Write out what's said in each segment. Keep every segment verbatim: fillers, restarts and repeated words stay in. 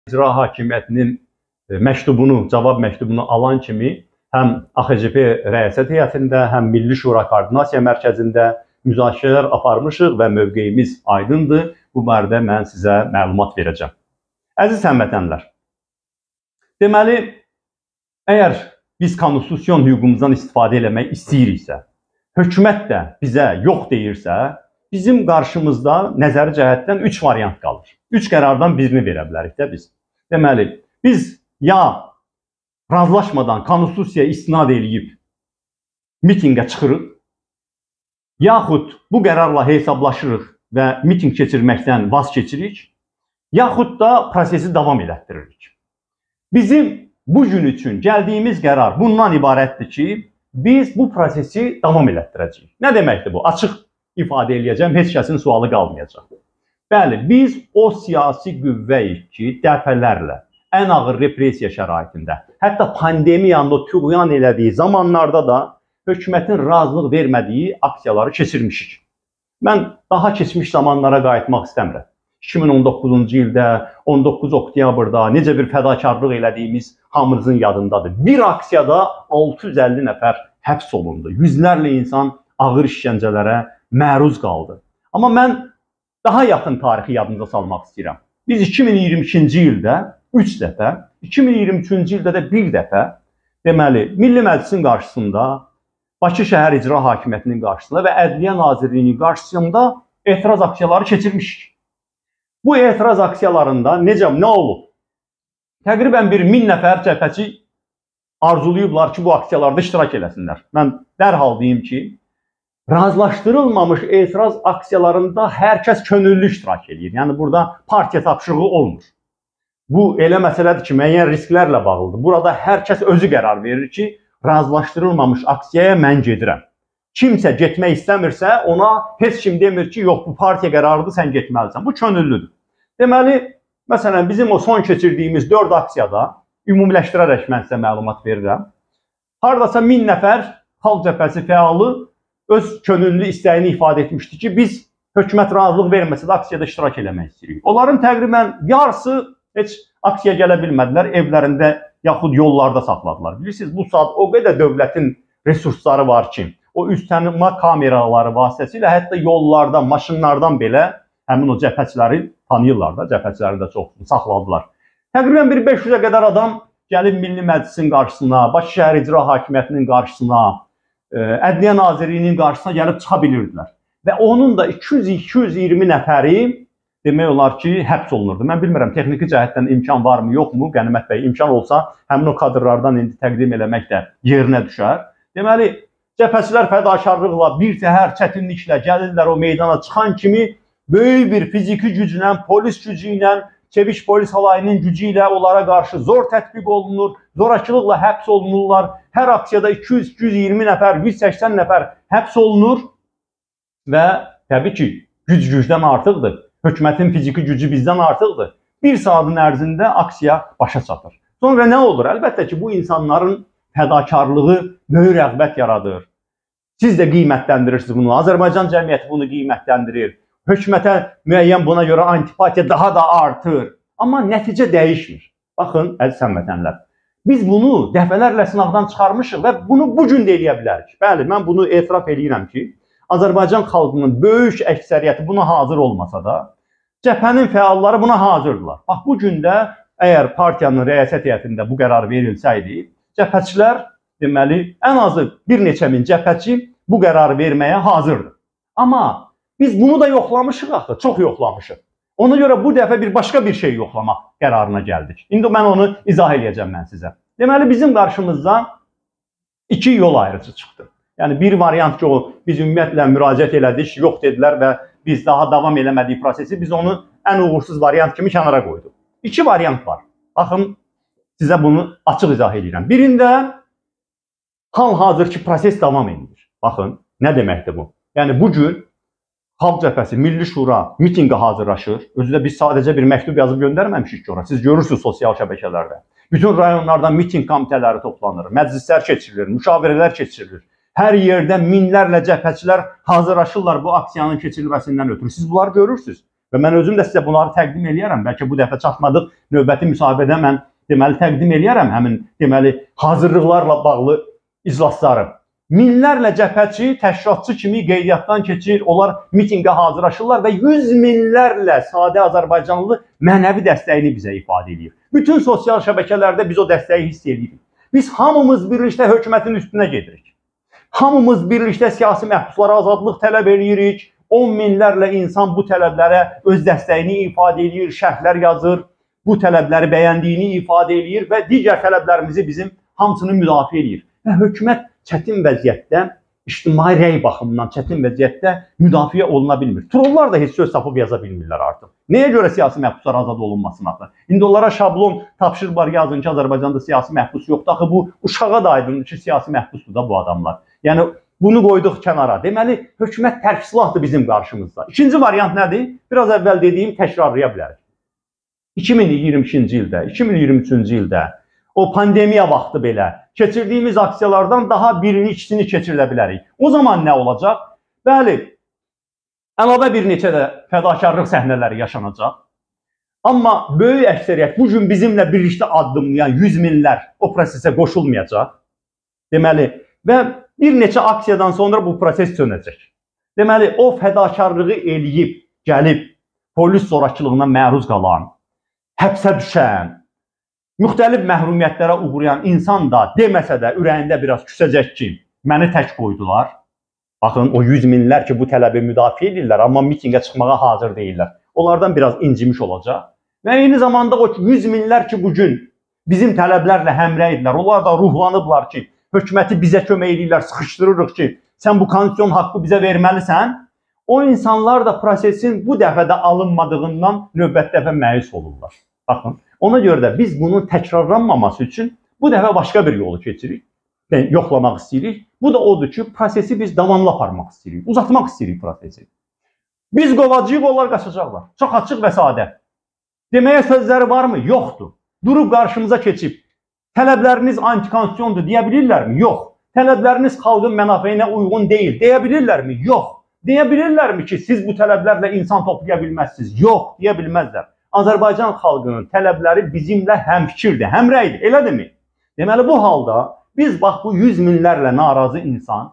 İcra hakimiyyətinin məktubunu, cavab məktubunu alan kimi həm A X C P rəyasət heyətində, həm Milli Şura Koordinasiya Mərkəzində müzakirələr aparmışıq və mövqeyimiz aydındır. Bu barədə mən sizə məlumat verəcəm. Əziz həmvətənlər, deməli, əgər biz konstitusiyon hüququmuzdan istifadə eləmək istəyiriksə, hökumət də bizə yox deyirsə, bizim qarşımızda nəzəri cəhətdən üç variant qalır. Üç qərardan birini verə bilərik də biz. Deməli, biz ya razılaşmadan konstitusiyaya istinad eləyib mitinqə çıxırıq, yaxud bu qərarla hesablaşırıq və mitinq keçirməkdən vaz keçirik, yaxud da prosesi davam elətdiririk. Bizim bu gün üçün gəldiyimiz qərar bundan ibarətdir ki, biz bu prosesi davam elətdirəcəyik. Nə deməkdir bu? Açıq ifadə eləyəcəm, heç kəsin sualı qalmayacaq. Bəli, biz o siyasi qüvvəyik ki, dəfələrlə, ən ağır repressiya şəraitində, hətta pandemiyanın o tüğyan elədiyi zamanlarda da hökumətin razılıq vermədiyi aksiyaları keçirmişik. Mən daha keçmiş zamanlara qayıtmaq istəmirəm. iki min on doqquzuncu ildə, on doqquz oktyabrda necə bir fədakarlıq elədiyimiz hamımızın yadındadır. Bir aksiyada altı yüz əlli nəfər həbs olundu. Yüzlərlə insan ağır işgəncələrə məruz qaldı. Amma mən daha yaxın tarixi yadınıza salmaq istəyirəm. Biz iki min iyirmi ikinci ildə üç dəfə, iki min iyirmi üçüncü ildə də bir dəfə, deməli, Milli Məclisin qarşısında, Bakı Şəhər İcra Hakimiyyətinin qarşısında və Ədliyyə Nazirliyinin qarşısında etiraz aksiyaları keçirmişik. Bu etiraz aksiyalarında necə, nə olub? Təqribən bir min nəfər cəbhəçi arzulayıblar ki, bu aksiyalarda iştirak eləsinlər. Mən dərhal deyim ki, razılaşdırılmamış etiraz aksiyalarında hər kəs könüllü iştirak edir. Yəni, burada partiya tapşırığı olmur. Bu, elə məsələdir ki, müəyyən risklərlə bağlıdır. Burada hər kəs özü qərar verir ki, razılaşdırılmamış aksiyaya mən gedirəm. Kimsə getmək istəmirsə, ona heç kim demir ki, yox, bu partiya qərarıdır, sən getməlisən. Bu könüllüdür. Deməli, məsələn, bizim o son keçirdiyimiz dörd aksiyada, ümumiləşdirərək mən sizə məlumat verirəm, haradasa min nəfər xalq cəbhəsi fəalı öz könüllü istəyini ifadə etmişdi ki, biz hökumət razılıq verməsə də aksiyada iştirak eləmək istəyirik. Onların təqribən yarısı heç aksiyaya gələ bilmədilər, evlərində yaxud yollarda saxladılar. Bilirsiniz, bu saat o qədər dövlətin resursları var ki, o üst tanıma kameraları vasitəsilə hətta yollarda, maşınlardan belə həmin o cəbhəçiləri tanıyırlar da, cəbhəçiləri də çoxunu saxladılar. Təqribən bir beş yüzə qədər adam gəlib Milli Məclisin qarşısına, Bakı Şəhər İcra Hakimiyyətinin qarşısına, Ədliyyə Nazirliyinin qarşısına gəlib çıxa bilirdilər. Və onun da iki yüz iki yüz iyirmi nəfəri demək olar ki, həbs olunurdu. Mən bilmirəm, texniki cəhətdən imkan varmı, yoxmu? Qənimət bəy, imkan olsa, həmin o kadrlardan indi təqdim eləmək də yerinə düşər. Deməli, cəbhəçilər fədakarlıqla, bir təhər çətinliklə gəlirlər o meydana çıxan kimi böyük bir fiziki güclə, polis gücü ilə, Çeviş polis halayının gücü ilə onlara qarşı zor tətbiq olunur, zorakılıqla həbs olunurlar. Hər aksiyada iki yüz iki yüz iyirmi nəfər, yüz səksən nəfər həbs olunur və təbii ki, güc gücdən artıqdır. Hökumətin fiziki gücü bizdən artıqdır. Bir saatın ərzində aksiya başa çatır. Sonra nə olur? Əlbəttə ki, bu insanların fədakarlığı böyük rəğbət yaradır. Siz də qiymətləndirirsiniz bunu. Azərbaycan cəmiyyəti bunu qiymətləndirir. Hökumətə müəyyən buna görə antipatiya daha da artır. Amma nəticə dəyişmir. Baxın, əziz həmvətənlər, biz bunu dəfələrlə sınaqdan çıxarmışıq və bunu bugün də eləyə bilərik. Bəli, mən bunu etiraf edirəm ki, Azərbaycan xalqının böyük əksəriyyəti buna hazır olmasa da, cəbhənin fəalları buna hazırdılar. Bax, bugün də əgər partiyanın rəyasət heyətində bu qərar verilsəydi, cəbhəçilər, deməli, ən azı bir neçə min cəbhəçi bu qərarı verməyə hazırdır. Amma biz bunu da yoxlamışıq axı, çox yoxlamışıq. Ona görə bu dəfə bir başqa bir şey yoxlamaq qərarına gəldik. İndi mən onu izah eləyəcəm mən sizə. Deməli, bizim qarşımızda iki yol ayrıcı çıxdı. Yəni, bir variant ki, o, biz ümumiyyətlə müraciət elədik, yox dedilər və biz daha davam eləmədik prosesi, biz onu ən uğursuz variant kimi kənara qoyduq. İki variant var. Baxın, sizə bunu açıq izah edirəm. Birində hal-hazırki proses davam edir. Baxın, nə deməkdir bu? Yəni, bugün Xalq Cəbhəsi, Milli Şura mitinqə hazırlaşır. Özü də biz sadəcə bir məktub yazıb göndərməmişik ki, ora. Siz görürsünüz sosial şəbəkələrdə. Bütün rayonlardan mitinq komitələri toplanır, məclislər keçirilir, müşavirələr keçirilir. Hər yerdə minlərlə cəbhəçilər hazırlaşırlar bu aksiyanın keçirilməsindən ötürü. Siz bunları görürsünüz. Və mən özüm də sizə bunları təqdim eləyərəm. Bəlkə bu dəfə çatmadıq, növbəti müsahibədə mən deməli təqdim eləyərəm həmin deməli hazırlıqlarla bağlı iclasları. Minlərlə cəbhəçi, təşkilatçı kimi qeydiyyatdan keçir, onlar mitinqə hazırlaşırlar və yüz minlərlə sadə Azərbaycanlı mənəvi dəstəyini bizə ifadə edir. Bütün sosial şəbəkələrdə biz o dəstəyi hiss edirik. Biz hamımız birlikdə hökumətin üstünə gedirik. Hamımız birlikdə siyasi məhbuslara azadlıq tələb edirik. on minlərlə insan bu tələblərə öz dəstəyini ifadə edir, şərhlər yazır, bu tələbləri bəyəndiyini ifadə edir və digər tələblərimizi bizim hamısını müdafiə edir. Və hökumət çətin vəziyyətdə, ictimai rəy baxımından çətin vəziyyətdə müdafiə oluna bilmir. Trollar da heç söz tapıb yaza bilmirlər artıq. Nəyə görə siyasi məhbuslar azad olunmasın axı? İndi onlara şablon tapşırıblar, yazın ki, Azərbaycanda siyasi məhbus yoxdur. Axı bu uşağa da aydındır ki, siyasi məhbusdur da bu adamlar. Yəni bunu qoyduq kənara. Deməli, hökumət tərk silahdır bizim qarşımızda. İkinci variant nədir? Biraz əvvəl dediyim təkrarlaya bilərik. iki min iyirmi ikinci ildə, iki min iyirmi üçüncü ildə o pandemiya vaxtı belə keçirdiyimiz aksiyalardan daha birini, ikisini keçirilə bilərik. O zaman nə olacaq? Bəli, əlavə bir neçə də fədakarlıq səhnələri yaşanacaq. Amma böyük əksəriyyət bu gün bizimlə birlikdə addımlayan yüz minlər o prosesə qoşulmayacaq. Deməli, və bir neçə aksiyadan sonra bu proses sönəcək. Deməli, o fədakarlığı eləyib, gəlib, polis zorakılığına məruz qalan, həbsə düşən, müxtəlif məhrumiyyətlərə uğrayan insan da deməsə də ürəyində biraz küsəcək ki, məni tək qoydular. Baxın, o yüz minlər ki, bu tələbi müdafiə edirlər, amma mitingə çıxmağa hazır deyirlər. Onlardan biraz incimiş olacaq. Və eyni zamanda o yüz minlər ki, bugün bizim tələblərlə həmrəydirlər. Onlar da ruhlanıblar ki, hökuməti bizə kömək edirlər, sıxışdırırıq ki, sən bu konstitusiyon haqqı bizə verməlisən. O insanlar da prosesin bu dəfədə alınmadığından növbət dəfə məyus olurlar. Baxın, ona görə də biz bunun təkrarlanmaması üçün bu dəfə başqa bir yolu keçirik. Yəni, yoxlamaq istəyirik. Bu da odur ki, prosesi biz davamlı aparmaq istəyirik, uzatmaq istəyirik prosesi. Biz qovacağıq, onlar qaçacaqlar. Çox açıq və sadə. Deməyə sözləri varmı? Yoxdur. Durub qarşımıza keçib, tələbləriniz antikonstitusiyondur deyə bilirlərmi? Yox. Tələbləriniz xalqın mənafeyinə uyğun deyil deyə bilirlərmi? Yox. Deyə bilirlərmi ki, siz bu tələblərlə insan toplaya bilməzsiniz? Yox, deyə bilməzlər. Azərbaycan xalqının tələbləri bizimlə həmfikirdir, həmrəydir, elədirmi? Deməli, bu halda biz bax bu yüz minlərlə narazı insan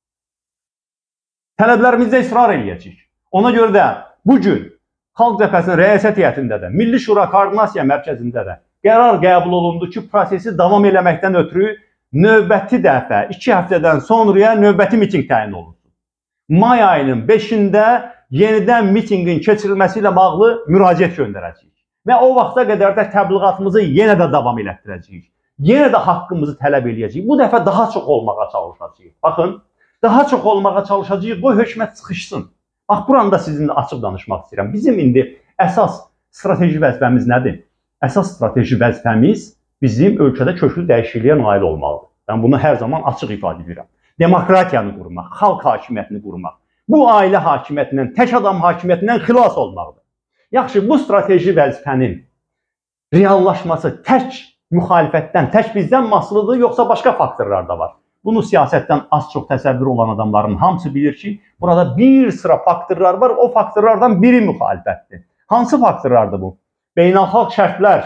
tələblərimizdə israr eləyəcəyik. Ona görə də bugün Xalq Cəbhəsinin rəyasət heyətində də, Milli Şura Koordinasiya Mərkəzində də qərar qəbul olundu ki, prosesi davam eləməkdən ötürü növbəti dəfə iki həftədən sonraya növbəti miting təyin olunsun. May ayının beşində yenidən mitingin keçirilməsi ilə bağlı müraciət göndərəcəyik. Və o vaxta qədər də təbliğatımızı yenə də davam elətdirəcəyik. Yenə də haqqımızı tələb eləyəcəyik. Bu dəfə daha çox olmağa çalışacağıq. Baxın, daha çox olmağa çalışacağıq. Bu hökumət sıxışsın. Bax, buranda sizinlə açıq danışmaq istəyirəm. Bizim indi əsas strateji vəzifəmiz nədir? Əsas strateji vəzifəmiz bizim ölkədə köklü dəyişikliyə nail olmalıdır. Mən bunu hər zaman açıq ifadə edirəm. Demokratiyanı qurmaq, xalq hakimiyyətini qurmaq. Bu ailə hakimiyyətindən, tək adam hakimiyyətindən xilas olmalıdır. Yaxşı, bu strateji vəzifənin reallaşması tək müxalifətdən, tək bizdən asılıdır, yoxsa başqa faktorlar da var. Bunu siyasətdən az-çox təsəvvür olan adamların hamısı bilir ki, burada bir sıra faktorlar var, o faktorlardan biri müxalifətdir. Hansı faktorlardır bu? Beynəlxalq şərtlər.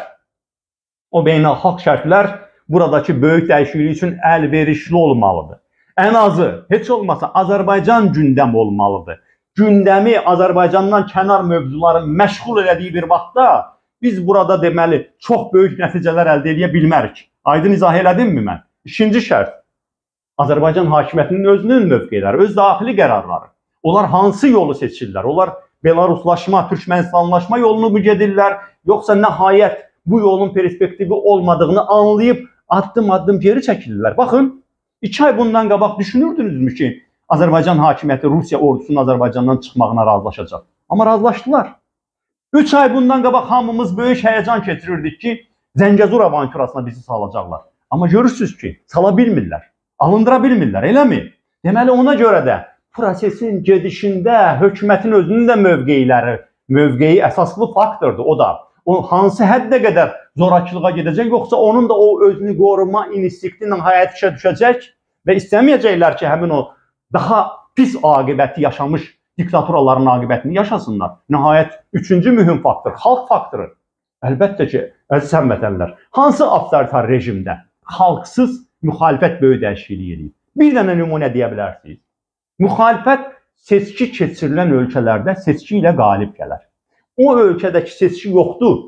O beynəlxalq şərtlər buradakı böyük dəyişiklik üçün əlverişli olmalıdır. Ən azı, heç olmasa Azərbaycan gündəm olmalıdır. Gündəmi Azərbaycandan kənar mövzuların məşğul elədiyi bir vaxtda biz burada deməli çox böyük nəticələr əldə edə bilmərik. Aydın izah elədimmi mən? İkinci şərt, Azərbaycan hakimiyyətinin özünün mövqeləri, öz daxili qərarları. Onlar hansı yolu seçirlər? Onlar Belaruslaşma, Türkmenistanlaşma yolunu mu gedirlər? Yoxsa nəhayət bu yolun perspektivi olmadığını anlayıb addım-addım geri çəkilirlər. Baxın, iki ay bundan qabaq düşünürdünüzmü ki, Azərbaycan hakimiyyəti Rusiya ordusunun Azərbaycandan çıxmağına razılaşacaq? Amma razılaşdılar. üç ay bundan qabaq hamımız böyük həyəcan keçirirdik ki, Zəngəzur avanturasına bizi salacaqlar. Amma görürsünüz ki, sala bilmirlər, alındıra bilmirlər, eləmi? Deməli, ona görə də prosesin gedişində hökumətin özünün də mövqeyləri, mövqeyi əsaslı faktordur o da. O hansı həddə qədər zorakılığa gedəcək, yoxsa onun da o özünü qoruma instinkti ilə həyat işə düşəcək və istəməyəcəklər ki, həmin o daha pis aqibəti yaşamış diktaturaların aqibətini yaşasınlar. Nəhayət, üçüncü mühüm faktor, xalq faktoru. Əlbəttə ki, əziz həmvətənlər, hansı avtoritar rejimdə xalqsız müxalifət böyük dəyişiklik edir? Bir dənə nümunə deyə bilərsiniz. Müxalifət seçki keçirilən ölkələrdə seçki ilə qalib gələr. O ölkədəki seçki yoxdur.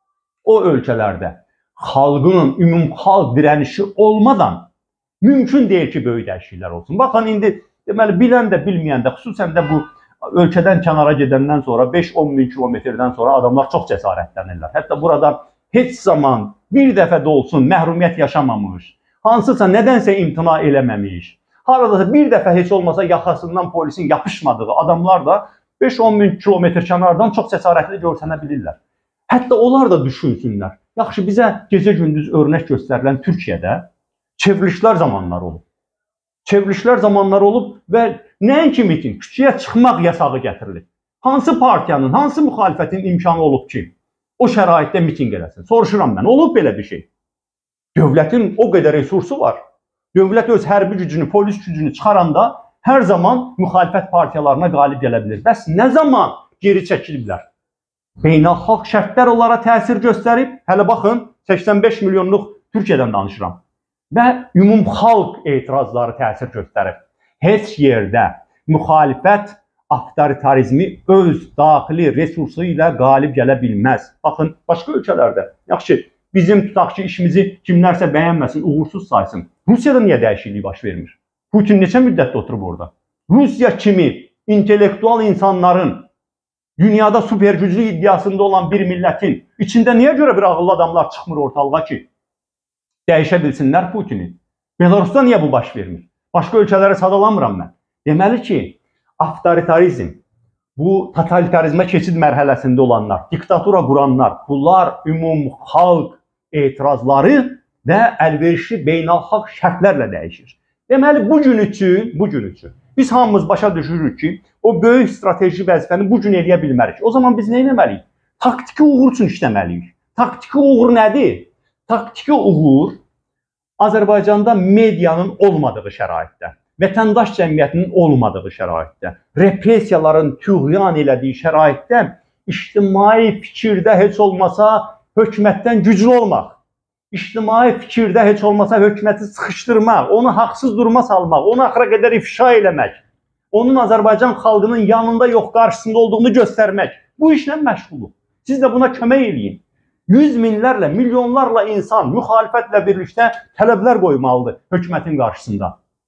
O ölkələrdə xalqının ümumxalq dirənişi olmadan mümkün deyil ki, böyük dəyişikliklər olsun. Baxın, indi deməli, bilən də, bilməyən də, xüsusən də bu ölkədən kənara gedəndən sonra, beş on min kilometrdən sonra adamlar çox cəsarətlənirlər. Hətta burada heç zaman bir dəfə də olsun məhrumiyyət yaşamamış, hansısa nədənsə imtina eləməmiş, haradasa bir dəfə heç olmasa yaxasından polisin yapışmadığı adamlar da beş on min kilometr kənardan çox cəsarətli görsənə bilirlər. Hətta onlar da düşünsünlər. Yaxşı, bizə gecə-gündüz örnək göstərilən Türkiyədə çevrilişlər zamanları olub. Çevrilişlər zamanları olub və nəinki miting, küçəyə çıxmaq yasağı gətirilib. Hansı partiyanın, hansı müxalifətin imkanı olub ki, o şəraitdə miting eləsin? Soruşuram mən, olub belə bir şey. Dövlətin o qədər resursu var. Dövlət öz hərbi gücünü, polis gücünü çıxaranda hər zaman müxalifət partiyalarına qalib gələ bilir. Bəs nə zaman geri çəkiliblər? Beynəlxalq şərtlər onlara təsir göstərib. Hələ baxın, səksən beş milyonluq Türkiyədən danışıram. Və ümumxalq etirazları təsir göstərib. Heç yerdə müxalifət avtoritarizmi öz daxili resursu ilə qalib gələ bilməz. Baxın, başqa ölkələrdə, yaxşı, bizim tutaq ki, işimizi kimlərsə bəyənməsin, uğursuz saysın. Rusiyada niyə dəyişiklik baş vermir? Putin neçə müddətdə oturub orada? Rusiya kimi intellektual insanların dünyada süper güclü iddiasında olan bir millətin içində niyə görə bir ağıllı adamlar çıxmır ortalığa ki, dəyişə bilsinlər Putini? Belarusda niyə bu baş vermir? Başqa ölkələrə sadalamıram mən. Deməli ki, avtoritarizm, bu totalitarizmə keçid mərhələsində olanlar, diktatura quranlar, bunlar ümumxalq etirazları və əlverişli beynəlxalq şərtlərlə dəyişir. Deməli, bu gün üçün, bu gün üçün biz hamımız başa düşürük ki, o böyük strateji vəzifəni bu gün eləyə bilmərik. O zaman biz nə etməliyik? Taktiki uğur üçün işləməliyik. Taktiki uğur nədir? Taktiki uğur Azərbaycanda medianın olmadığı şəraitdə, vətəndaş cəmiyyətinin olmadığı şəraitdə, repressiyaların tüğyan elədiyi şəraitdə ictimai fikirdə heç olmasa hökumətdən güclü olmaq, ictimai fikirdə heç olmasa hökuməti sıxışdırmaq, onu haqsız duruma salmaq, onu axıra qədər ifşa eləmək, onun Azərbaycan xalqının yanında yox, qarşısında olduğunu göstərmək, bu işlə məşğuldur. Siz də buna kömək eləyin. Yüz minlərlə, milyonlarla insan müxalifətlə birlikdə tələblər qoymalıdır hökumətin qarşısında.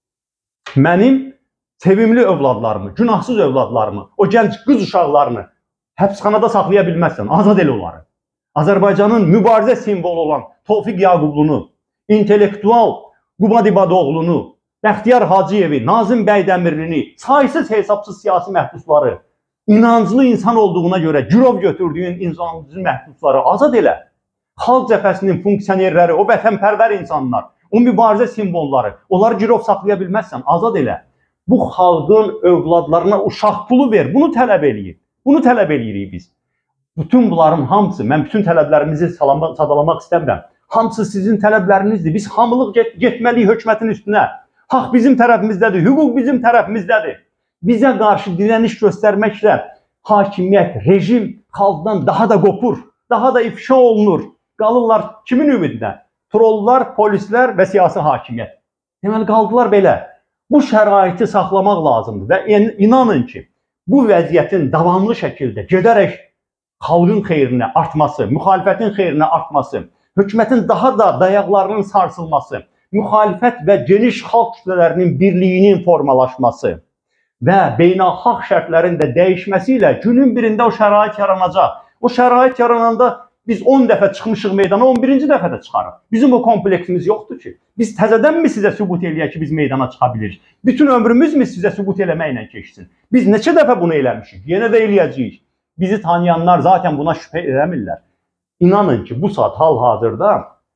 Mənim sevimli övladlarımı, günahsız övladlarımı, o gənc qız uşaqlarını həbsxanada saxlaya bilməzsən, azad elə onları. Azərbaycanın mübarizə simvolu olan Tofiq Yaqublunu, intellektual Qubad İbadoğlunu, Bəxtiyar Hacıyevi, Nazim Bəydəmirlini, saysız hesabsız siyasi məhbusları, İnanclı insan olduğuna görə girov götürdüyün insancı məhbusları azad elə. Xalq cəbhəsinin funksionerləri, o vətənpərvər insanlar, o mübarizə simvolları, onları girov saxlaya bilməzsən, azad elə. Bu xalqın övladlarına uşaq pulu ver, bunu tələb eləyir. Bunu tələb eləyirik biz. Bütün bunların hamısı, mən bütün tələblərimizi sadalamaq istəmirəm. Hamısı sizin tələblərinizdir. Biz hamılıq get getməliyik hökumətin üstünə. Haqq bizim tərəfimizdədir, hüquq bizim tərəfimizdədir. Bizə qarşı dirəniş göstərməklə hakimiyyət, rejim xalqdan daha da qopur, daha da ifşa olunur. Qalırlar kimin ümidinə? Trollar, polislər və siyasi hakimiyyət. Deməli, qaldılar belə. Bu şəraiti saxlamaq lazımdır və inanın ki, bu vəziyyətin davamlı şəkildə gedərək xalqın xeyrinə artması, müxalifətin xeyrinə artması, hökumətin daha da dayaqlarının sarsılması, müxalifət və geniş xalq kütlələrinin birliyinin formalaşması və beynəlxalq şərtlərin də dəyişməsi ilə günün birində o şərait yaranacaq. O şərait yarananda biz on dəfə çıxmışıq meydana, on birinci dəfə də çıxarıq. Bizim o kompleksimiz yoxdur ki. Biz təzədənmi sizə sübut eləyək ki, biz meydana çıxa bilirik? Bütün ömrümüz mü sizə sübut eləməklə keçsin? Biz neçə dəfə bunu eləmişik? Yenə də eləyəcəyik. Bizi tanıyanlar zaten buna şübhə eləmirlər. İnanın ki, bu saat hal-hazırda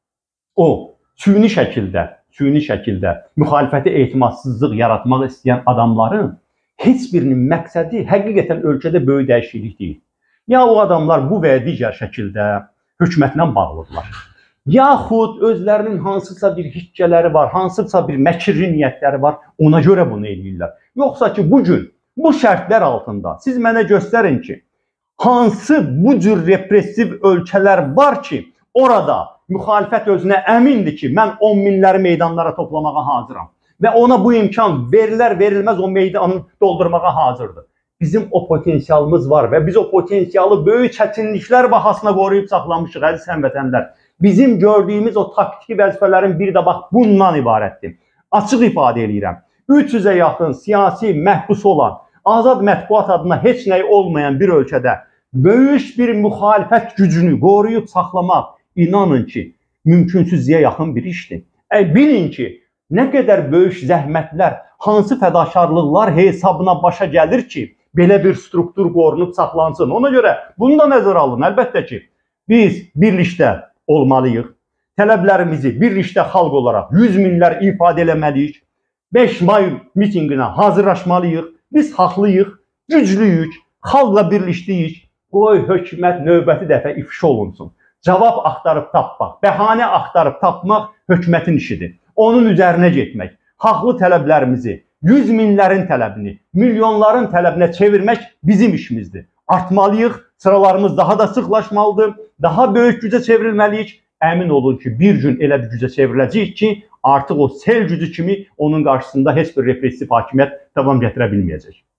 o süni şəkildə, süni şəkildə müxalifəti etimadsızlıq yaratmaq istəyən adamların heç birinin məqsədi həqiqətən ölkədə böyük dəyişiklik deyil. Ya o adamlar bu və digər şəkildə hökumətlə bağlıdırlar. Yaxud özlərinin hansısa bir hiccələri var, hansısa bir məkirli niyyətləri var, ona görə bunu eləyirlər. Yoxsa ki, bugün Bu şərtlər altında siz mənə göstərin ki, hansı bu cür repressiv ölkələr var ki, orada müxalifət özünə əmindir ki, mən on minləri meydanlara toplamağa hazıram və ona bu imkan verilər, verilməz o meydanı doldurmağa hazırdır. Bizim o potensialımız var və biz o potensialı böyük çətinliklər bahasına qoruyub saxlamışıq, əziz həmvətənlər. Bizim gördüyümüz o taktiki vəzifələrin biri də bax bundan ibarətdir. Açıq ifadə edirəm. üç yüzə yaxın siyasi məhbus olan, azad mətbuat adına heç nəyi olmayan bir ölkədə böyük bir müxalifət gücünü qoruyub saxlamaq, inanın ki, mümkünsüzlüyə yaxın bir işdir. E, bilin ki, nə qədər böyük zəhmətlər, hansı fədakarlıqlar hesabına başa gəlir ki, belə bir struktur qorunub saxlansın. Ona görə bunu da nəzərə alın. Əlbəttə ki, biz birlikdə olmalıyıq. Tələblərimizi birlikdə xalq olaraq yüz minlər ifadə eləməliyik. beş may mitinqinə hazırlaşmalıyıq. Biz haqlıyıq, güclüyük, xalqla birlikdəyik. Qoy hökumət növbəti dəfə ifşa olunsun. Cavab axtarıb tapmaq, bəhanə axtarıb tapmaq hökumətin işidir. Onun üzərinə getmək, haqlı tələblərimizi, yüz minlərin tələbini, milyonların tələbinə çevirmək bizim işimizdir. Artmalıyıq, sıralarımız daha da sıxlaşmalıdır, daha böyük gücə çevrilməliyik. Əmin olun ki, bir gün elə bir gücə çevriləcəyik ki, artıq o sel gücü kimi onun qarşısında heç bir repressiv hakimiyyət davam gətirə bilməyəcək.